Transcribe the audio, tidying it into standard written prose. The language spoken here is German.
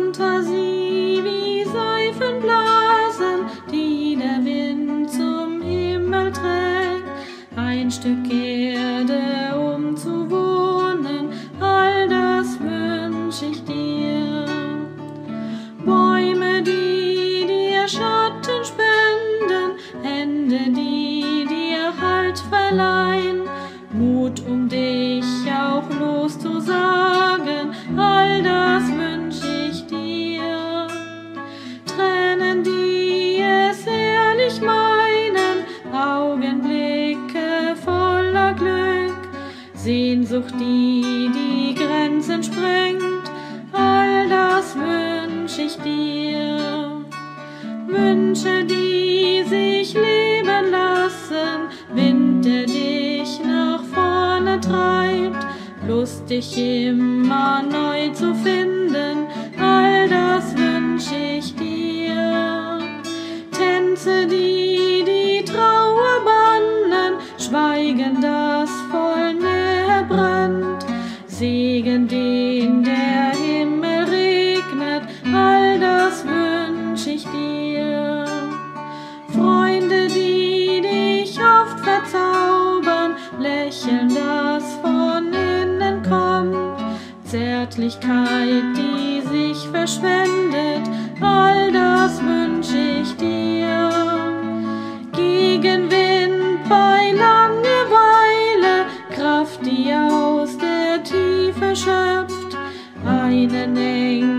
Fantasie wie Seifenblasen, die der Wind zum Himmel trägt. Ein Stück Erde, um zu wohnen, all das wünsch ich dir. Bäume, die dir Schatten spenden, Hände, die dir Halt verleihen, Mut, um dich auch loszusagen, all das wünsch ich dir. Tränen, die es ehrlich meinen, Augenblicke voller Glück, Sehnsucht, die die Grenzen sprengt, all das wünsch ich dir. Wünsche, die sich leben lassen, Wind, der dich nach vorne treibt, Lust, dich immer neu zu finden, all das wünsch ich dir. Tänze, die die Trauer bannen, Schweigen, das voll Nähe brennt, Segen, den der Himmel regnet, all das wünsch ich dir. Freunde, die dich oft verzaubern, Lächeln, das von innen kommt, Zärtlichkeit, die sich verschwendet, all das wünsch ich dir. Gegenwind bei Langeweile, Kraft, die aus der Tiefe schöpft, einen Engel